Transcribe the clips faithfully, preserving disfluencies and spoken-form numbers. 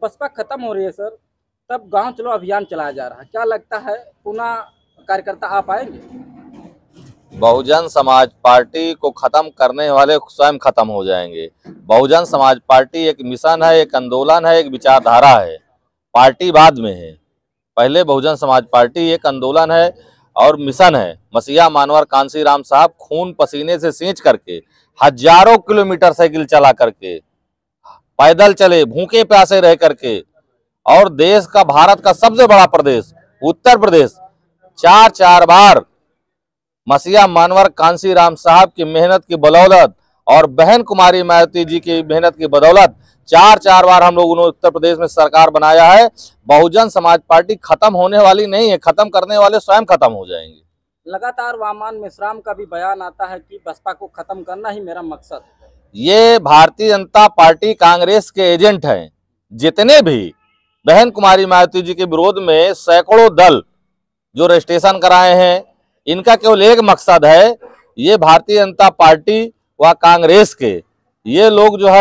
बसपा खत्म हो रही है सर, तब गांव चलो अभियान चलाया जा रहा है, क्या लगता है पुनः कार्यकर्ता आ पाएंगे? बहुजन समाज पार्टी को खत्म करने वाले स्वयं खत्म हो जाएंगे। बहुजन समाज पार्टी एक मिशन है, एक आंदोलन है, एक विचारधारा है। पार्टी बाद में है। पहले बहुजन समाज पार्टी एक आंदोलन है और मिशन है। मसीहा मानवर कांशीराम साहब खून पसीने से सींच करके हजारों किलोमीटर साइकिल चला करके, पैदल चले, भूखे प्यासे रह करके, और देश का, भारत का सबसे बड़ा प्रदेश उत्तर प्रदेश, चार चार बार मसीहा मानवर कांशीराम साहब की मेहनत की बदौलत और बहन कुमारी मायावती जी की मेहनत की बदौलत चार चार बार हम लोगों ने उत्तर प्रदेश में सरकार बनाया है। बहुजन समाज पार्टी खत्म होने वाली नहीं है, खत्म करने वाले स्वयं खत्म हो जाएंगे। लगातार वामान मेश्राम का भी बयान आता है कि बसपा को खत्म करना ही मेरा मकसद है। ये भारतीय जनता पार्टी कांग्रेस के एजेंट हैं। जितने भी बहन कुमारी मायावती जी के विरोध में सैकड़ों दल जो रजिस्ट्रेशन कराए हैं, इनका केवल एक मकसद है, ये भारतीय जनता पार्टी व कांग्रेस के ये लोग जो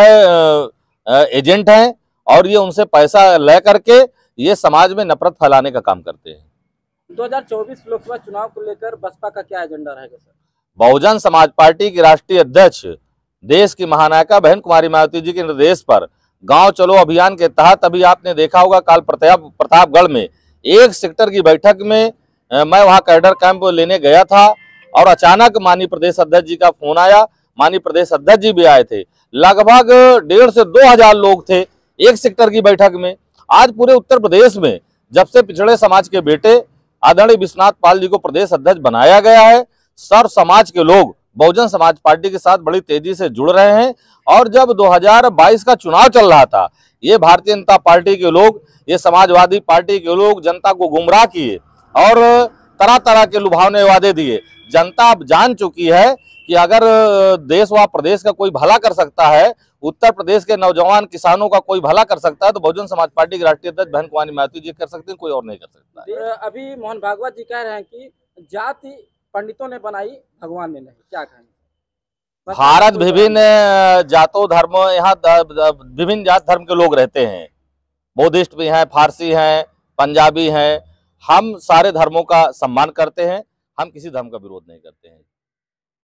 है एजेंट हैं और ये उनसे पैसा ले करके ये समाज में नफरत फैलाने का काम करते हैं। दो हज़ार चौबीस लोकसभा चुनाव को लेकर बसपा का क्या एजेंडा रहेगा सर? बहुजन समाज पार्टी की राष्ट्रीय अध्यक्ष, देश की महानायिका बहन कुमारी मायावती जी के निर्देश पर गांव चलो अभियान के तहत अभी आपने देखा होगा काल प्रताप प्रतापगढ़ में एक सेक्टर की बैठक में मैं वहां कैडर कैंप लेने गया था और अचानक माननीय प्रदेश अध्यक्ष जी का फोन आया। माननीय प्रदेश अध्यक्ष जी भी आए थे। लगभग डेढ़ से दो हजार लोग थे एक सेक्टर की बैठक में। आज पूरे उत्तर प्रदेश में जब से पिछड़े समाज के बेटे आदरणीय विश्वनाथ पाल जी को प्रदेश अध्यक्ष बनाया गया है, सर्व समाज के लोग बहुजन समाज पार्टी के साथ बड़ी तेजी से जुड़ रहे हैं। और जब दो हज़ार बाईस का चुनाव चल रहा था, ये भारतीय जनता पार्टी के लोग, ये समाजवादी पार्टी के लोग जनता को गुमराह किए और तरह तरह के लुभावने वादे दिए। जनता अब जान चुकी है कि अगर देश व प्रदेश का कोई भला कर सकता है, उत्तर प्रदेश के नौजवान किसानों का कोई भला कर सकता है, तो बहुजन समाज पार्टी की राष्ट्रीय अध्यक्ष बहन कुमारी मायावती जी कर सकते हैं, कोई और नहीं कर सकता। अभी मोहन भागवत जी कह रहे हैं कि जाति पंडितों ने बनाई, भगवान ने नहीं, क्या कहेंगे? भारत विभिन्न जातों धर्म, यहाँ विभिन्न जात धर्म के लोग रहते हैं। बौद्धिस्ट भी हैं, फारसी हैं, पंजाबी हैं। हम सारे धर्मों का सम्मान करते हैं, हम किसी धर्म का विरोध नहीं करते हैं।